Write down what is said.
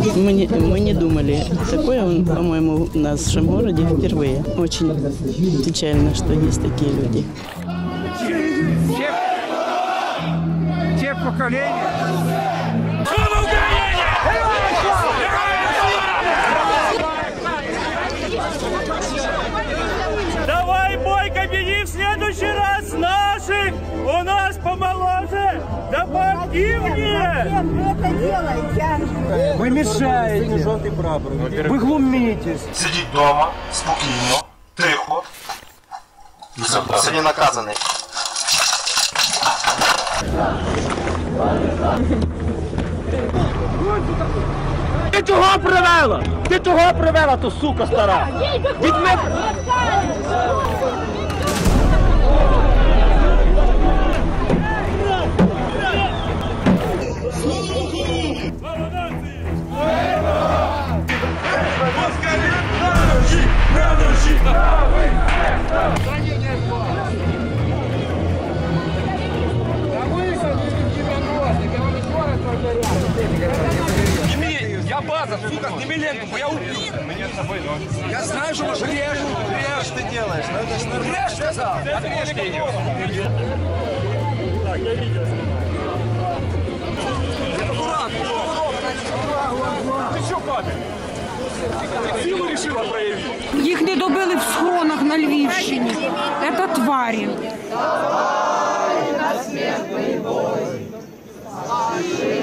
Мы не думали. Такое, по-моему, в нашем городе впервые. Очень печально, что есть такие люди. Те поколения. Давай, Бойко, беги в следующий раз наших! У нас помоложе! Да поактивнее! Зачем вы это делаете? Ви мішаєте. Ви глумитесь. Сидіть вдома, спокійно, тихо. Сьогодні наказаний. Ти чого привела? Ти чого привела, то сука стара? Візьми! Я база, сука, сними ленту, бо я убью. Я знаю, что можешь режь. Режь ты делаешь. Режь, сказал. Отрежь ее. Так, я видео Ты что, папе? Силу решила проявить? Їх не добили в схронах на Львівщині. Це тварі. На смертный бой.